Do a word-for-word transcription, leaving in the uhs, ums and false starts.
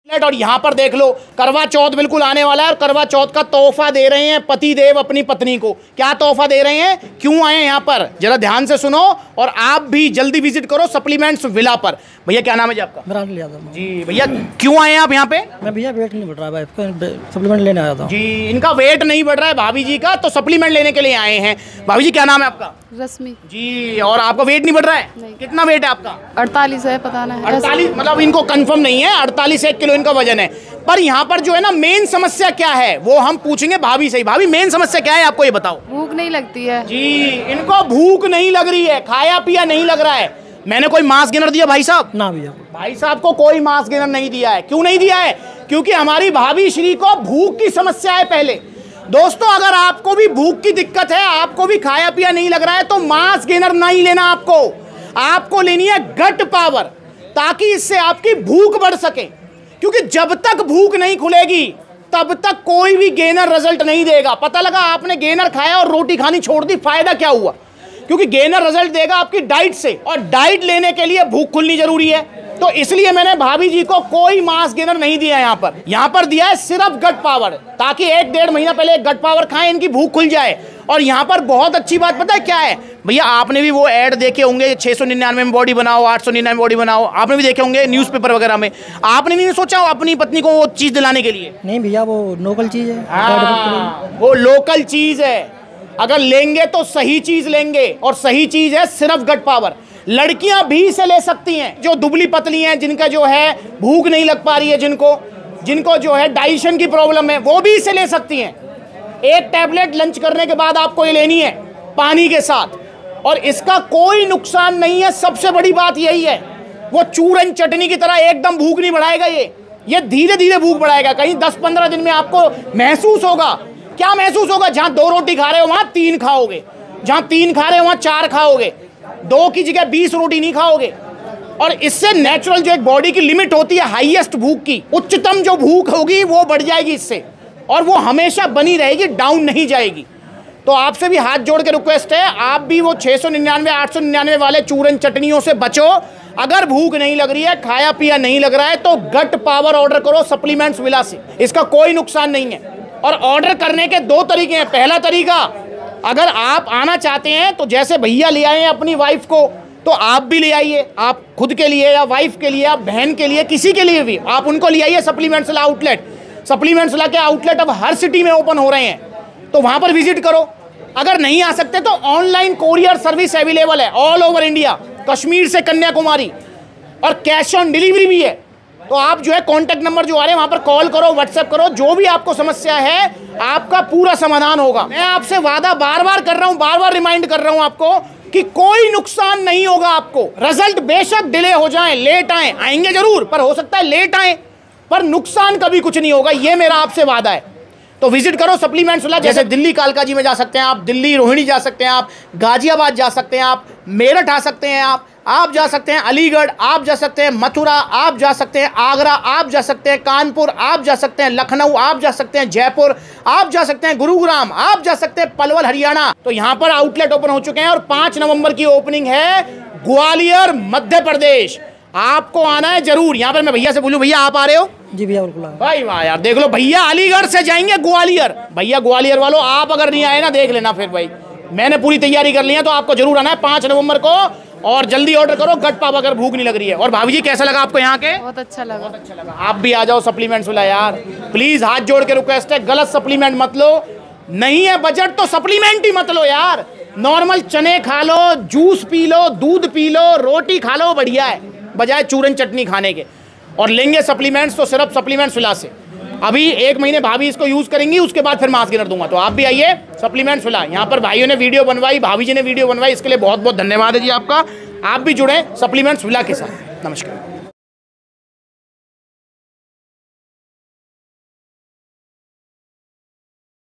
और यहाँ पर देख लो, करवा चौथ बिल्कुल आने वाला है और करवा चौथ का तोहफा दे रहे हैं पति देव अपनी पत्नी को। क्या तोहफा दे रहे हैं, क्यों आए यहाँ पर, जरा ध्यान से सुनो और आप भी जल्दी विजिट करो सप्लीमेंट्स विला पर। भैया क्या नाम है जी आपका? विराट यादव जी। भैया क्यों आए हैं आप यहाँ पे? मैं भैया वेट नहीं बढ़ रहा है, सप्लीमेंट लेने आया था जी। इनका वेट नहीं बढ़ रहा है भाभी जी का, तो सप्लीमेंट लेने के लिए आए हैं। भाभी जी क्या नाम है आपका? रश्मि जी। और आपका वेट नहीं बढ़ रहा है? नहीं। कितना वेट है आपका? अड़तालीस है, पता नहीं अड़तालीस, मतलब इनको कंफर्म नहीं है, अड़तालीस एक किलो इनका वजन है। पर यहाँ पर जो है ना मेन समस्या क्या है वो हम पूछेंगे भाभी से। भाभी मेन समस्या क्या है आपको ये बताओ। भूख नहीं लगती है जी। इनको भूख नहीं लग रही है, खाया पिया नहीं लग रहा है। मैंने कोई मास गेनर दिया भाई साहब? ना भैया, भाई साहब को कोई मास गेनर नहीं दिया है। क्यों नहीं दिया है? क्योंकि हमारी भाभी श्री को भूख की समस्या है पहले। दोस्तों अगर आपको भी भूख की दिक्कत है, आपको भी खाया पिया नहीं लग रहा है, तो मास गेनर नहीं लेना आपको। आपको लेनी है गट पावर, ताकि इससे आपकी भूख बढ़ सके। क्योंकि जब तक भूख नहीं खुलेगी तब तक कोई भी गेनर रिजल्ट नहीं देगा। पता लगा आपने गेनर खाया और रोटी खानी छोड़ दी, फायदा क्या हुआ? क्योंकि गेनर रिजल्ट देगा आपकी डाइट से, और डाइट लेने के लिए भूख खुलनी जरूरी है। तो इसलिए मैंने भाभी जी को कोई मास गेनर नहीं दिया यहाँ पर। यहाँ पर दिया है सिर्फ गट पावर, ताकि एक डेढ़ महीना पहले एक गट पावर खाएं, इनकी भूख खुल जाए। और यहाँ पर बहुत अच्छी बात पता है क्या है भैया, आपने भी वो ऐड देखे होंगे, छह सौ निन्यानवे में बॉडी बनाओ, आठ सौ निन्यानवे बॉडी बनाओ, आपने भी देखे होंगे न्यूज़पेपर वगैरह में। आपने नहीं सोचा अपनी पत्नी को वो चीज़ दिलाने के लिए? नहीं भैया, वो लोकल चीज़ है। हाँ, वो लोकल चीज़ है। अगर लेंगे तो सही चीज़ लेंगे, और सही चीज़ है सिर्फ गट पावर। लड़कियां भी इसे ले सकती हैं जो दुबली पतली हैं, जिनका जो है भूख नहीं लग पा रही है, जिनको जिनको जो है डाइजेशन की प्रॉब्लम है, वो भी इसे ले सकती हैं। एक टैबलेट लंच करने के बाद आपको ये लेनी है पानी के साथ, और इसका कोई नुकसान नहीं है। सबसे बड़ी बात यही है, वो चूरन चटनी की तरह एकदम भूख नहीं बढ़ाएगा, ये ये धीरे धीरे भूख बढ़ाएगा। कहीं दस पंद्रह दिन में आपको महसूस होगा, क्या महसूस होगा, जहां दो रोटी खा रहे हो वहां तीन खाओगे, जहां तीन खा रहे हो वहां चार खाओगे, दो की जगह बीस रोटी नहीं खाओगे। और इससे नेचुरल जो एक बॉडी की लिमिट होती है हाईएस्ट भूख की, उच्चतम जो भूख होगी वो बढ़ जाएगी इससे, और वो हमेशा बनी रहेगी, डाउन नहीं जाएगी। तो आपसे भी हाथ जोड़ के रिक्वेस्ट है, आप भी वो छः सौ निन्यानवे आठ सौ निन्यानवे वाले चूरन चटनियों से बचो। अगर भूख नहीं लग रही है, खाया पिया नहीं लग रहा है, तो गट पावर ऑर्डर करो सप्लीमेंट्स विला से, इसका कोई नुकसान नहीं है। और ऑर्डर करने के दो तरीके हैं। पहला तरीका, अगर आप आना चाहते हैं तो जैसे भैया ले आए हैं अपनी वाइफ को, तो आप भी ले आइए, आप खुद के लिए या वाइफ के लिए या बहन के लिए, किसी के लिए भी आप उनको ले आइए supplements villa outlet. Supplements villa के आउटलेट अब हर सिटी में ओपन हो रहे हैं, तो वहाँ पर विजिट करो। अगर नहीं आ सकते तो ऑनलाइन कोरियर सर्विस अवेलेबल है ऑल ओवर इंडिया, कश्मीर से कन्याकुमारी, और कैश ऑन डिलीवरी भी है। तो आप जो है कॉन्टैक्ट नंबर जो आ रहे हैं वहाँ पर कॉल करो, व्हाट्सएप करो, जो भी आपको समस्या है आपका पूरा समाधान होगा। मैं आपसे वादा बार बार कर रहा हूँ, बार बार रिमाइंड कर रहा हूँ आपको कि कोई नुकसान नहीं होगा आपको। रिजल्ट बेशक डिले हो जाए, लेट आए, आएंगे जरूर, पर हो सकता है लेट आए, पर नुकसान कभी कुछ नहीं होगा, ये मेरा आपसे वादा है। तो विजिट करो सप्लीमेंट्स विला। जैसे दिल्ली कालका जी में जा सकते हैं आप, दिल्ली रोहिणी जा सकते हैं आप, गाजियाबाद जा सकते हैं आप, मेरठ आ सकते हैं आप आप जा सकते हैं अलीगढ़, आप जा सकते हैं मथुरा, आप जा सकते हैं आगरा, आप जा सकते हैं कानपुर, आप जा सकते हैं लखनऊ, आप जा सकते हैं जयपुर, आप जा सकते हैं गुरुग्राम, आप जा सकते हैं पलवल हरियाणा। तो यहाँ पर आउटलेट ओपन हो चुके हैं, और पाँच नवंबर की ओपनिंग है ग्वालियर मध्य प्रदेश। आपको आना है जरूर। यहाँ पर मैं भैया से बोलूँ, भैया आप आ रहे हो? जी भैया बिल्कुल। भाई वाह यार, देख लो भैया अलीगढ़ से जाएंगे ग्वालियर। भैया ग्वालियर वालों, आप अगर नहीं आए ना देख लेना, फिर भाई मैंने पूरी तैयारी कर ली है, तो आपको जरूर आना है पाँच नवंबर को, और जल्दी ऑर्डर करो गट पाव अगर भूख नहीं लग रही है। और भाभी जी कैसा लगा आपको यहाँ के? बहुत अच्छा लगा। बहुत अच्छा लगा। आप भी आ जाओ सप्लीमेंट्स विला यार, प्लीज हाथ जोड़ के रिक्वेस्ट है, गलत सप्लीमेंट मत लो। नहीं है बजट तो सप्लीमेंट ही मत लो यार। नॉर्मल चने खा लो, जूस पी लो, दूध पी लो, रोटी खा लो, बढ़िया है, बजाय चूरन चटनी खाने के। और लेंगे सप्लीमेंट्स तो सिर्फ सप्लीमेंट्स विला से। अभी एक महीने भाभी इसको यूज़ करेंगी, उसके बाद फिर मास गेनर दूंगा। तो आप भी आइए सप्लीमेंट्स विला। यहाँ पर भाइयों ने वीडियो बनवाई, भाभी जी ने वीडियो बनवाई, इसके लिए बहुत बहुत धन्यवाद है जी आपका। आप भी जुड़े सप्लीमेंट्स विला के साथ। नमस्कार।